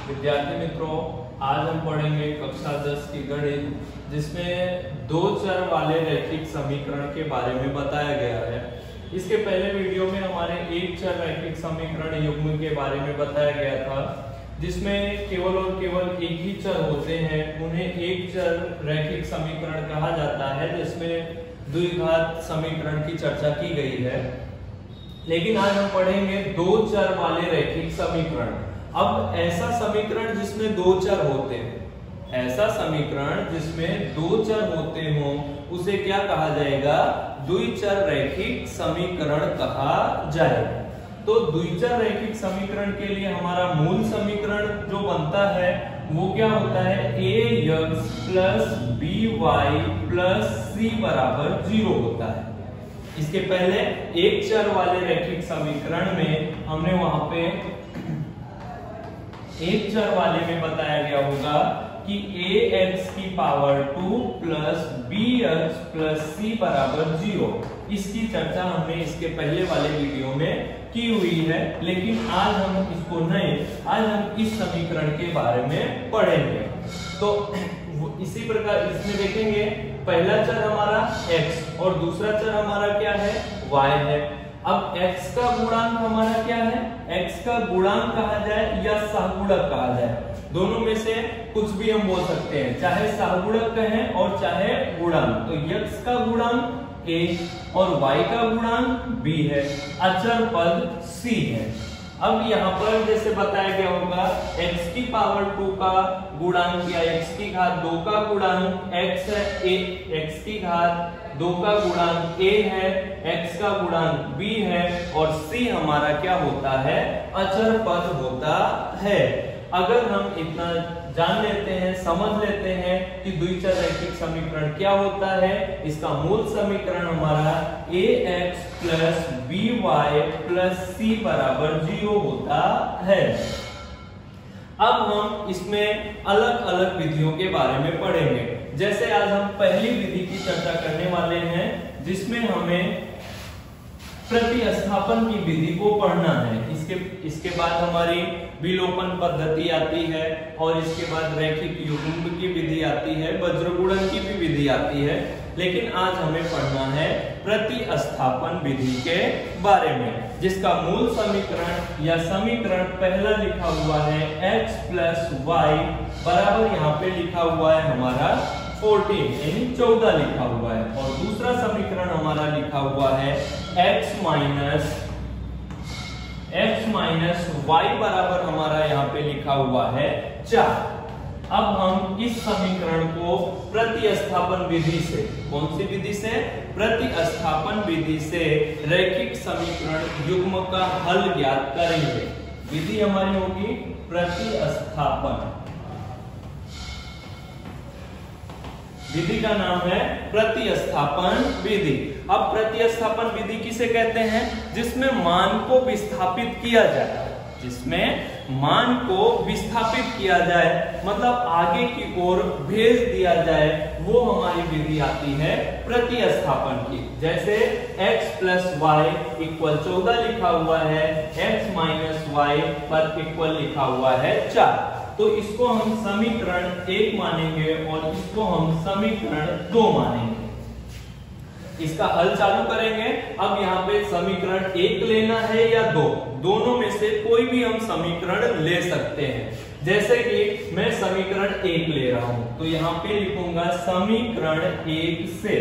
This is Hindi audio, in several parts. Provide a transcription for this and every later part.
विद्यार्थी मित्रों, आज हम पढ़ेंगे कक्षा 10 की गणित, जिसमें दो चर वाले रैखिक समीकरण के बारे में बताया गया है। इसके पहले वीडियो में हमारे एक चर रैखिक समीकरण युग्म के बारे में बताया गया था, जिसमें केवल और केवल एक ही चर होते हैं, उन्हें एक चर रैखिक समीकरण कहा जाता है, जिसमें द्विघात समीकरण की चर्चा की गई है। लेकिन आज हम पढ़ेंगे दो चर वाले रैखिक समीकरण। अब ऐसा समीकरण जिसमें दो चर होते हैं, ऐसा समीकरण जिसमें दो चर होते हों, उसे क्या कहा जाएगा? द्विचर रैखिक समीकरण कहा जाएगा। तो द्विचर रैखिक समीकरण के लिए हमारा मूल समीकरण जो बनता है वो क्या होता है? ax plus by plus c बराबर 0 होता है। इसके पहले एक चर वाले रैखिक समीकरण में हमने वहां पे एक चर वाले में बताया गया होगा कि ax की power 2 plus bx plus c बराबर 0। इसकी चर्चा हमने इसके पहले वाले वीडियो में की हुई है, लेकिन आज हम इसको आज हम इस समीकरण के बारे में पढ़ेंगे। तो इसी प्रकार इसमें देखेंगे, पहला चर हमारा x और दूसरा चर हमारा क्या है? y है। अब x का गुणांक हमारा क्या है? x का गुणांक कहा जाए या सहगुणक कहा जाए, दोनों में से कुछ भी हम बोल सकते हैं, चाहे सहगुणक कहें और चाहे गुणांक। तो x का गुणांक a और y का गुणांक b है, अचर पद c है। अब यहाँ पर जैसे बताया गया होगा, x की पावर 2 का गुणांक या x की घात 2 का गुणांक x है, x की घात 2 का गुणांक a है, x का गुणांक b है, और c हमारा क्या होता है? अचर पद होता है। अगर हम इतना जान लेते हैं, समझ लेते हैं कि द्विचर रैखिक समीकरण क्या होता है, इसका मूल समीकरण हमारा ax plus by plus c बराबर 0 होता है। अब हम इसमें अलग अलग विधियों के बारे में पढ़ेंगे। जैसे आज हम पहली विधि की चर्चा करने वाले हैं, जिसमें हमें प्रतिस्थापन की विधि को पढ़ना है। इसके बाद हमारी विलोपन पद्धति आती है, और इसके बाद रैखिक युग्म की विधि आती है, वज्रगुणन की भी विधि आती है। लेकिन आज हमें पढ़ना है प्रतिस्थापन विधि के बारे में, जिसका मूल समीकरण या समीकरण पहला लिखा हुआ है x प्लस वाई बराबर, यहाँ पे लिखा हुआ है हमारा 14 यानी 14 लिखा हुआ है, और दूसरा समीकरण हमारा लिखा हुआ है x माइनस y बराबर हमारा यहाँ पे लिखा हुआ है 4। अब हम इस समीकरण को प्रतिस्थापन विधि से, कौन सी विधि से? प्रतिस्थापन विधि से रैखिक समीकरण युग्म का हल ज्ञात करेंगे। विधि हमारी होगी प्रतिस्थापन। विधि का नाम है प्रतिस्थापन विधि। अब प्रतिस्थापन विधि किसे कहते हैं? जिसमें मान को विस्थापित किया जाए, जिसमें मान को विस्थापित किया जाए, मतलब आगे की ओर भेज दिया जाए, वो हमारी विधि आती है प्रतिस्थापन की। जैसे x प्लस वाई इक्वल 14 लिखा हुआ है, x माइनस वाई पर इक्वल लिखा हुआ है 4। तो इसको हम समीकरण 1 मानेंगे और इसको हम समीकरण 2 मानेंगे। इसका हल चालू करेंगे। अब यहाँ पे समीकरण 1 लेना है या 2, दोनों में से कोई भी हम समीकरण ले सकते हैं। जैसे कि मैं समीकरण 1 ले रहा हूं, तो यहाँ पे लिखूंगा समीकरण 1 से,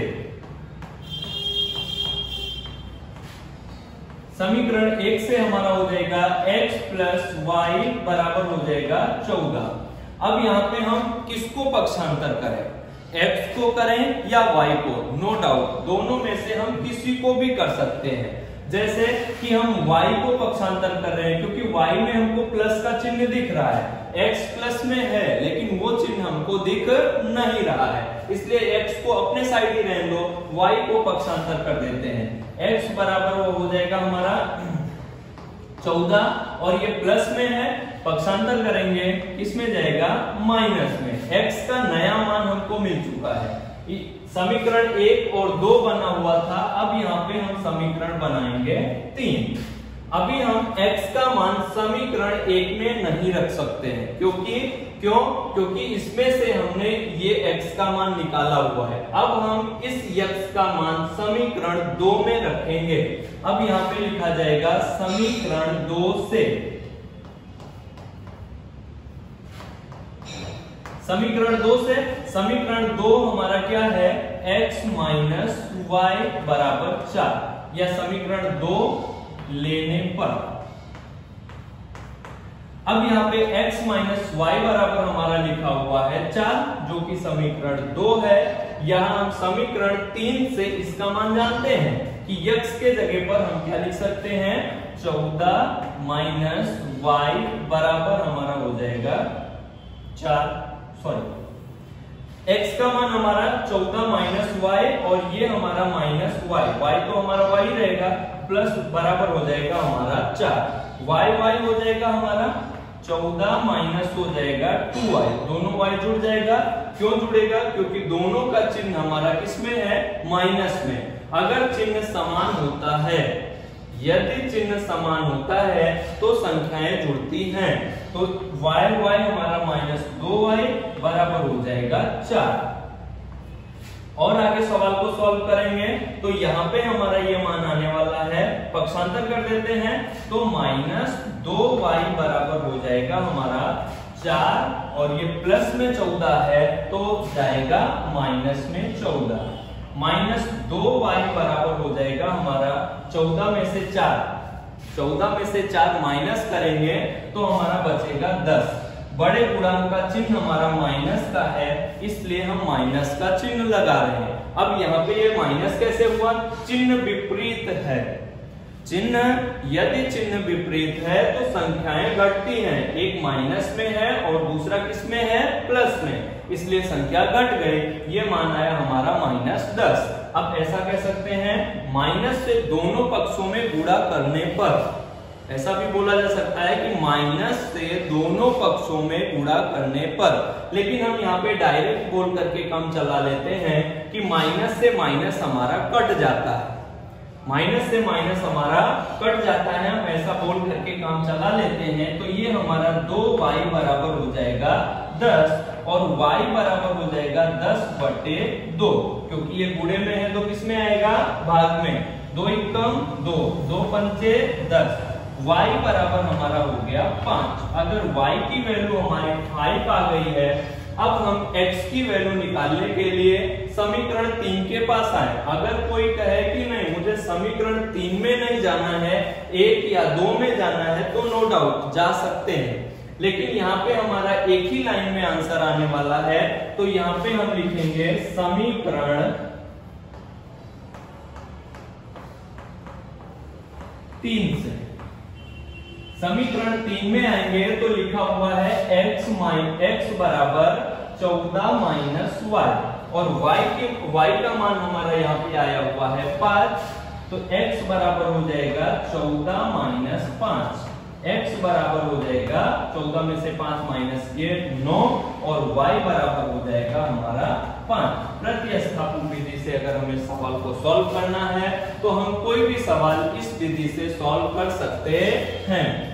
समीकरण 1 से हमारा हो जाएगा x प्लस वाई बराबर हो जाएगा 14। अब यहाँ पे हम किसको पक्षांतर करें? x को करें या y को? नो डाउट दोनों में से हम किसी को भी कर सकते हैं। जैसे कि हम y को पक्षांतर कर रहे हैं, क्योंकि y में हमको प्लस का चिन्ह दिख रहा है, x प्लस में है लेकिन वो चिन्ह हमको दिख नहीं रहा है, इसलिए x को अपने साइड ही रहने दो, y को पक्षांतर कर देते हैं। x बराबर वो हो जाएगा हमारा 14, और ये प्लस में है, पक्षांतर करेंगे किसमें जाएगा? माइनस में। x का नया मान हमको मिल चुका है। समीकरण 1 और 2 बना हुआ था, अब यहाँ पे हम समीकरण बनाएंगे 3। अभी हम x का मान समीकरण 1 में नहीं रख सकते हैं, क्योंकि इसमें से हमने ये x का मान निकाला हुआ है। अब हम इस x का मान समीकरण 2 में रखेंगे। अब यहाँ पे लिखा जाएगा समीकरण 2 से, समीकरण 2 हमारा क्या है, x माइनस वाई बराबर 4, या समीकरण 2 लेने पर। अब यहाँ पे x माइनस वाई बराबर हमारा लिखा हुआ है 4, जो कि समीकरण 2 है। यहाँ हम समीकरण 3 से इसका मान जानते हैं कि x के जगह पर हम क्या लिख सकते हैं, 14 माइनस वाई बराबर हमारा हो जाएगा 4, x का मान हमारा 14 माइनस वाई, और ये हमारा माइनस वाई, y तो हमारा y रहेगा, प्लस बराबर हो जाएगा हमारा 4, y हो जाएगा हमारा 14 माइनस हो जाएगा 2y, दोनों y जुड़ जाएगा। क्यों जुड़ेगा, क्योंकि दोनों का चिन्ह हमारा किसमें है, माइनस में। अगर चिन्ह समान होता है, यदि चिन्ह समान होता है तो संख्याएं जुड़ती हैं। तो y हमारा माइनस 2y बराबर हो जाएगा 4। और आगे सवाल को सॉल्व करेंगे तो यहाँ पे हमारा ये मान आने वाला है, पक्षांतर कर देते हैं तो माइनस 2y बराबर हो जाएगा हमारा 4, और ये प्लस में 14 है तो जाएगा माइनस में 14। माइनस 2y बराबर हो जाएगा हमारा 14 में से 4 माइनस करेंगे तो हमारा बचेगा 10। बड़े गुणांक का चिन्ह हमारा माइनस का है, इसलिए हम माइनस का चिन्ह लगा रहे हैं। अब यहाँ पे ये माइनस कैसे हुआ, चिन्ह विपरीत है। यदि चिन्ह विपरीत है तो संख्याएं घटती हैं, एक माइनस में है और दूसरा किस में है, प्लस में, इसलिए संख्या घट गई। ये मान आया हमारा माइनस 10। अब ऐसा कह सकते हैं, माइनस से दोनों पक्षों में गुणा करने पर, ऐसा भी बोला जा सकता है कि माइनस से दोनों पक्षों में गुणा करने पर। लेकिन हम यहाँ पे डायरेक्ट बोल करके काम चला लेते हैं कि माइनस से माइनस हमारा कट जाता है, माइनस से माइनस हमारा कट जाता है, हम ऐसा बोल करके काम चला लेते हैं। तो ये हमारा 2y बराबर हो जाएगा 10 और y बराबर हो जाएगा 10/2, क्योंकि ये गुणे में है तो किस में आएगा, भाग में। 2 एकम 2, 2 पंचे 10, y बराबर हमारा हो गया 5। अगर y की वैल्यू हमारी 5 आ गई है, अब हम x की वैल्यू निकालने के लिए समीकरण 3 के पास आए। अगर कोई कहे कि नहीं मुझे समीकरण 3 में नहीं जाना है, 1 या 2 में जाना है, तो नो डाउट जा सकते हैं। लेकिन यहाँ पे हमारा एक ही लाइन में आंसर आने वाला है, तो यहाँ पे हम लिखेंगे समीकरण 3 से। समीकरण 3 में आएंगे तो लिखा हुआ है x बराबर 14 माइनस y, और y का मान हमारा यहाँ पे आया हुआ है 5, तो x बराबर हो जाएगा 14 माइनस 5। x बराबर हो जाएगा 14 में से 5 माइनस ये 9, और y बराबर हो जाएगा हमारा 5। प्रतिस्थापन विधि से अगर हमें सवाल को सॉल्व करना है तो हम कोई भी सवाल इस विधि से सॉल्व कर सकते हैं।